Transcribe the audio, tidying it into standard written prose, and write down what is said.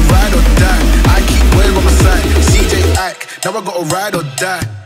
ride or die. I keep boys by my side. CJ Ack, now I gotta ride or die.